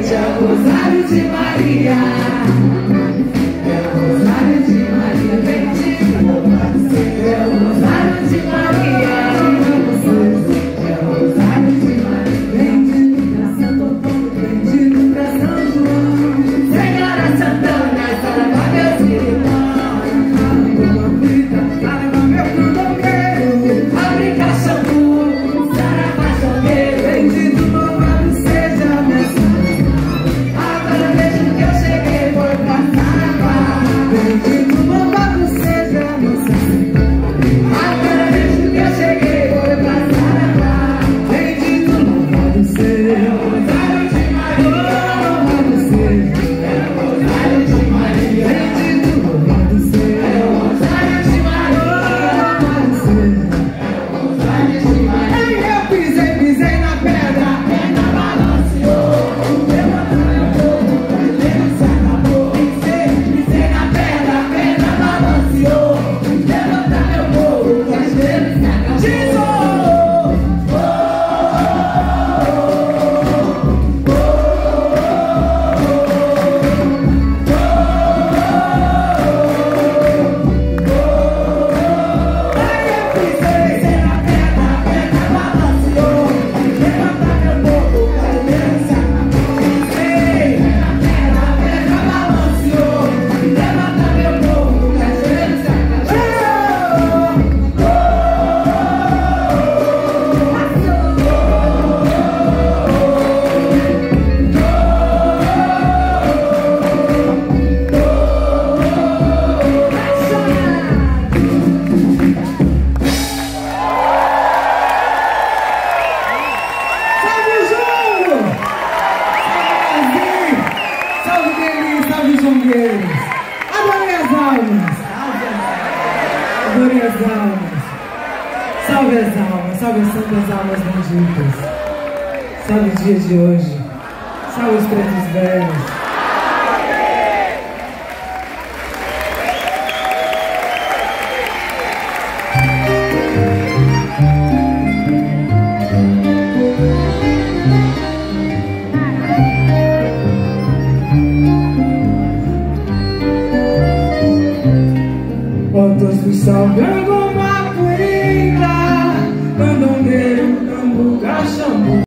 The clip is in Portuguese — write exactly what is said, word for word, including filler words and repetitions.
sede, é o Rosário de Maria. É o Rosário de Maria, bendito, louvado seja, é o Rosário de Maria. É o Rosário de Maria, bendito pra Santo Antônio, bendito pra São João. Senhora Santana, salva meus irmãos. Uma frita, salva meu candomblé. Abre caixambu, sarava jogueiro, bendito, louvado seja minha Santa. Agora vejo que eu cheguei, foi pra Sarava. Bendito, louvado seja minha Santa. Agora vejo que eu cheguei, foi pra Sarava. Bendito, louvado seja o Rosário de Maria. Louvado seja, é o Rosário de Maria. Bendito, louvado seja, é o Rosário de Maria. Louvado seja, é o Rosário de Maria. Ei, eu pisei, pisei na pedra, a pedra balanceou. Levanta meu povo, o carneiro se acabou. Pisei, pisei na pedra, a pedra balanceou. Levanta meu povo, o carneiro se acabou. Jesus! Adorei as almas, adorei as almas, salve as almas, salve as santas almas benditas, salve o dia de hoje, salve os pretos velhos. Quantos me salvando